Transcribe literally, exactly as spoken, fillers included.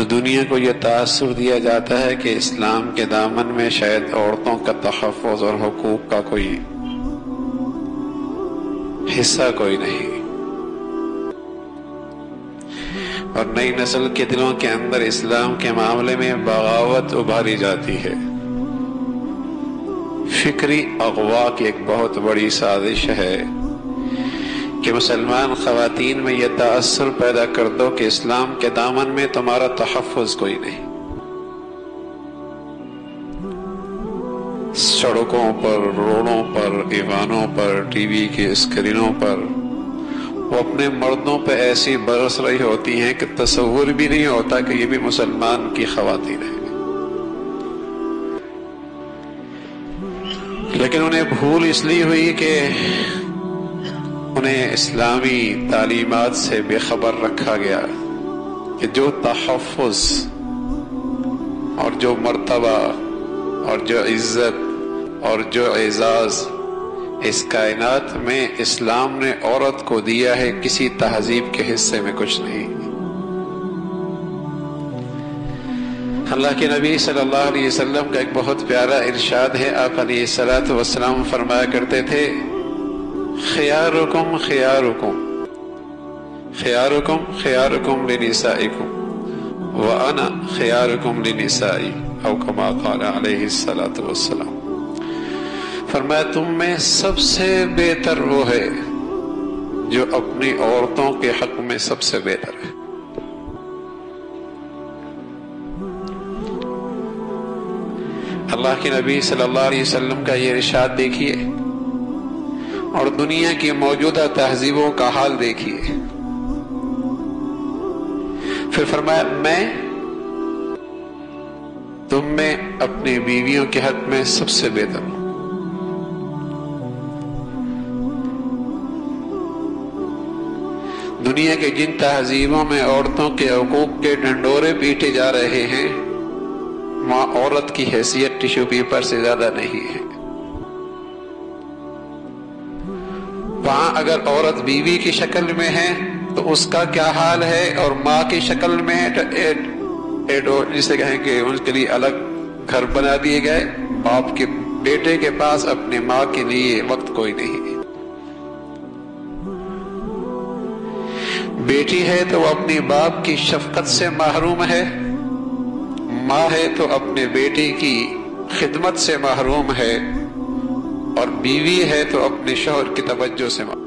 تو دنیا کو یہ تاثر دیا جاتا ہے کہ اسلام کے دامن میں شاید عورتوں کا تحفظ اور حقوق کا کوئی حصہ کوئی نہیں، اور نئی نسل کے دلوں کے اندر اسلام کے معاملے میں بغاوت ابھاری جاتی ہے۔ فکری اغوا کی ایک بہت بڑی سازش ہے کہ مسلمان خواتین میں یہ تاثر پیدا کر دو کہ اسلام کے دامن میں تمہارا تحفظ کوئی نہیں۔ سڑکوں پر، روڈوں پر، ایوانوں پر، ٹی وی کی اسکرینوں پر وہ اپنے مردوں پہ ایسی برس رہی ہوتی ہیں کہ تصور بھی نہیں ہوتا کہ یہ بھی مسلمان کی خواتین ہیں، لیکن انہیں بھول اس لیے ہوئی کہ انہیں اسلامی تعلیمات سے بے خبر رکھا گیا کہ جو تحفظ اور جو مرتبہ اور جو عزت اور جو اعزاز اس کائنات میں اسلام نے عورت کو دیا ہے، کسی تہذیب کے حصے میں کچھ نہیں۔ اللہ کے نبی صلی اللہ علیہ وسلم کا ایک بہت پیارا ارشاد ہے، آپ علیہ الصلوۃ والسلام فرمایا کرتے تھے، خیارکم خیارکم خیارکم خیارکم لنسائکم وانا خیارکم لنسائی، او کما قال علیہ الصلوۃ والسلام۔ فرمایا تم میں سب سے بہتر وہ ہے جو اپنی عورتوں کے حق میں سب سے بہتر ہے۔ اللہ کے نبی صلی اللہ علیہ وسلم کا یہ ارشاد دیکھیے اور دنیا کی موجودہ تہذیبوں کا حال دیکھیے۔ پھر فرمایا میں تم میں اپنی بیویوں کے حق میں سب سے بہتر ہوں۔ دنیا کے جن تہذیبوں میں عورتوں کے حقوق کے ڈنڈورے پیٹے جا رہے ہیں، وہاں عورت کی حیثیت ٹیشو پیپر سے زیادہ نہیں ہے۔ وہاں اگر عورت بیوی کی شکل میں ہے تو اس کا کیا حال ہے، اور ماں کی شکل میں ہے تو جسے کہیں کہ ان کے لیے الگ گھر بنا دیے گئے۔ باپ کے بیٹے کے پاس اپنے ماں کے لیے وقت کوئی نہیں۔ بیٹی ہے تو وہ اپنی باپ کی شفقت سے محروم ہے، ماں ہے تو اپنے بیٹی کی خدمت سے محروم ہے، اور بیوی ہے تو اپنے شوہر کی توجہ سے محروم ہے۔